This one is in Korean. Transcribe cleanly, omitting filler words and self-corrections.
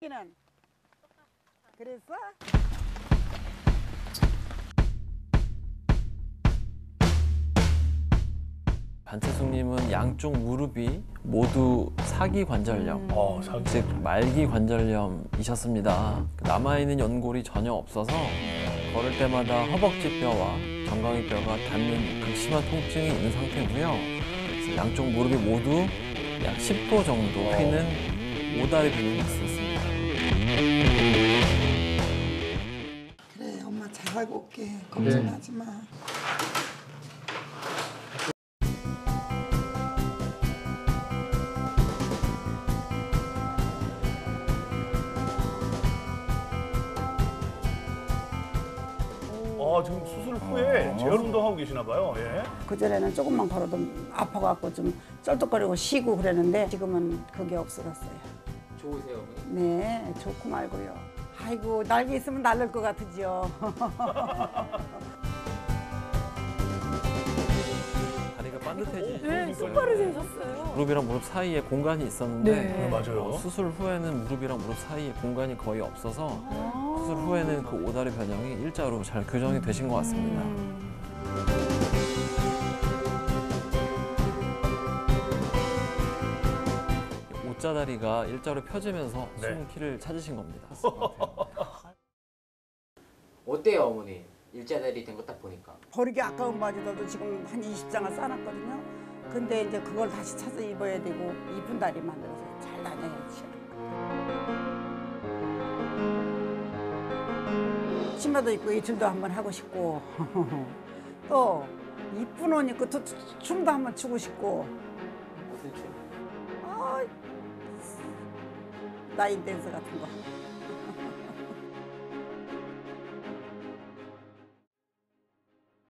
는 그랬어? 반채숙님은 양쪽 무릎이 모두 사기 관절염, 즉 말기 관절염이셨습니다. 남아있는 연골이 전혀 없어서 걸을 때마다 허벅지 뼈와 정강이 뼈가 닿는 극심한 통증이 있는 상태고요. 그래서 양쪽 무릎이 모두 약 10도 정도 휘는 오다리 근육이 있었습니다. 그래, 엄마 잘하고 올게. 걱정하지 마. 지금 수술 후에 재활 운동하고 계시나 봐요. 예. 그전에는 조금만 걸어도 아파갖고 좀 쩔뚝거리고 쉬고 그랬는데 지금은 그게 없어졌어요. 좋으세요, 어머니? 네, 좋고 말고요. 아이고, 날개 있으면 날릴 것 같으죠. 다리가 반듯해지죠. 네, 손발이 되셨어요. 무릎이랑 무릎 사이에 공간이 있었는데 네. 맞아요. 수술 후에는 무릎이랑 무릎 사이에 공간이 거의 없어서 수술 후에는 그 오다리 변형이 일자로 잘 교정이 되신 것 같습니다. 옷자다리가 일자로 펴지면서 네. 숨은 키를 찾으신 겁니다. 어때요, 어머니? 일자다리 된 거 딱 보니까. 버리기 아까운 바지들도 지금 한 20장을 싸놨거든요. 근데 이제 그걸 다시 찾아 입어야 되고 이쁜 다리 만들어서 잘 다녀야지. 치마도 입고 이틀도 한번 하고 싶고 또 이쁜 옷 입고 또 춤도 한번 추고 싶고 무슨 춤? 아, 라인 댄스 같은 거.